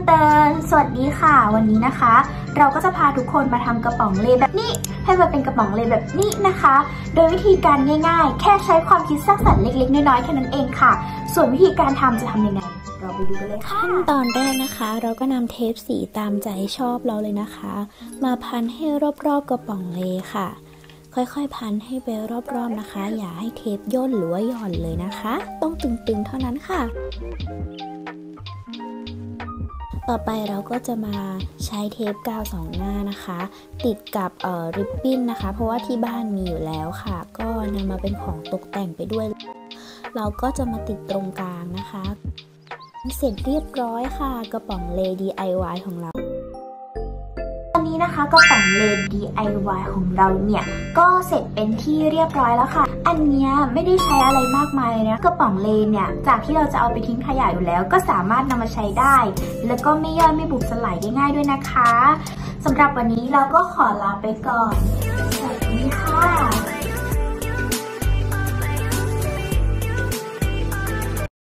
สวัสดีค่ะวันนี้นะคะเราก็จะพาทุกคนมาทำกระป๋องเลแบบนี้ให้มันเป็นกระป๋องเลแบบนี้นะคะโดยวิธีการง่ายๆแค่ใช้ความคิดสร้างสรรค์เล็กๆน้อยๆแค่นั้นเองค่ะส่วนวิธีการทำจะทำยังไงเราไปดูกันเลยค่ะขั้นตอนแรกนะคะเราก็นำเทปสีตามใจชอบเราเลยนะคะมาพันให้รอบๆกระป๋องเลค่ะค่อยๆพันให้ไปรอบๆนะคะอย่าให้เทปย่นหรือว่าหย่อนเลยนะคะต้องตึงๆเท่านั้นค่ะต่อไปเราก็จะมาใช้เทปกาว2หน้านะคะติดกับริบบิ้นนะคะเพราะว่าที่บ้านมีอยู่แล้วค่ะก็นำมาเป็นของตกแต่งไปด้วยเราก็จะมาติดตรงกลางนะคะเสร็จเรียบร้อยค่ะกระป๋องเล DIY ของเราตอนนี้นะคะกระป๋องเล DIY ของเราเนี่ยก็เสร็จเป็นที่เรียบร้อยแล้วค่ะอันนี้ไม่ได้ใช้อะไรมากมายเลยนะกระป๋องเลเนี่ยจากที่เราจะเอาไปทิ้งขยะอยู่แล้วก็สามารถนำมาใช้ได้แล้วก็ไม่ย่อยไม่บุบสลายได้ง่ายด้วยนะคะสำหรับวันนี้เราก็ขอลาไปก่อนสวัสดีค่ะ